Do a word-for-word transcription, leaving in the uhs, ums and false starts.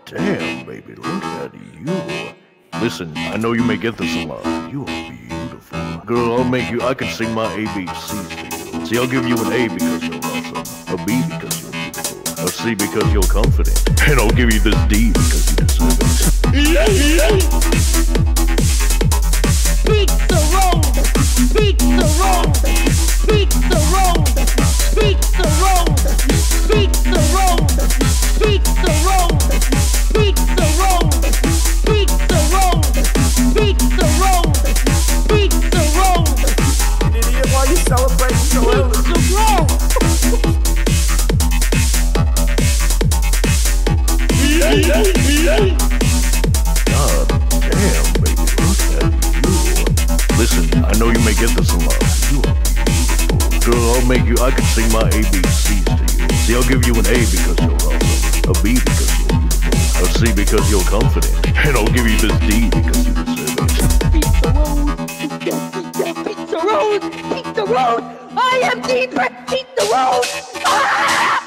damn, baby, look at you. Listen, I know you may get this a lot. You are beautiful. Girl, I'll make you, I can sing my A B Cs to you. See, I'll give you an A because you're awesome, a B because you're beautiful, a C because you're confident, and I'll give you this D because you deserve it. Beat the road, beat the road, beat the road, beat the road, beat the road, beat the road, beat the road, beat the road, beat the road, beat the road. An idiot, why you celebrating so early? Beat the road. God damn, baby, look at you. Listen, I know you may get this a lot. You are beautiful. Girl, I'll make you, I can sing my A B Cs to you. See, I'll give you an A because you're awesome, a B because you're beautiful, a C because you're confident, and I'll give you this D because you deserve it. Beat the road, yes, yes, beat the road, beat the road. I am Dean, beat the road. Ah!